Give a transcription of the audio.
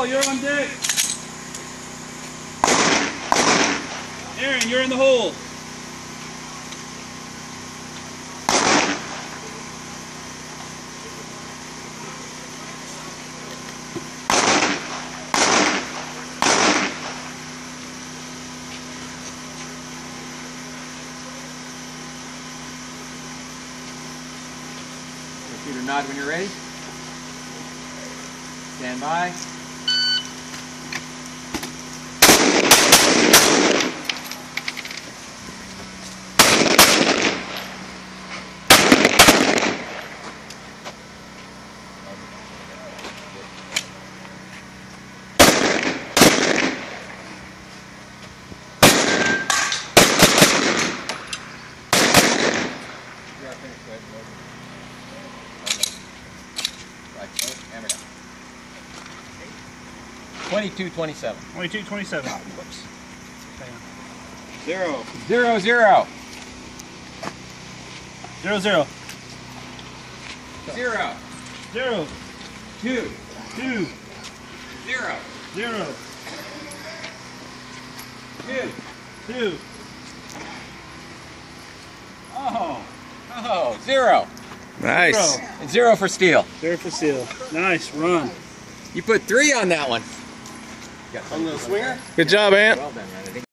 Paul, you're on deck. Aaron, you're in the hole. Computer nod when you're ready. Stand by. Hammer down. 22-27. 22-27. Whoops. 0-0. 0-0. 0-0. 0. 0. 2. 2. 0. 0. 2. 2. Oh, 0. Nice. 0 for steel. 0 for steel. Nice run. You put 3 on that one. Good job, Ant. Well done, man.